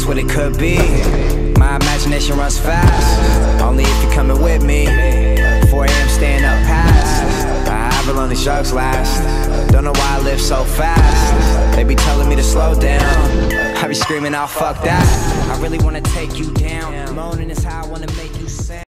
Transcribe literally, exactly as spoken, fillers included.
what it could be. My imagination runs fast, only if you're coming with me. four A M staying up past, however long these drugs last. Don't know why I live so fast. They be telling me to slow down, I be screaming out fuck that. I really wanna take you down, moaning is how I wanna make you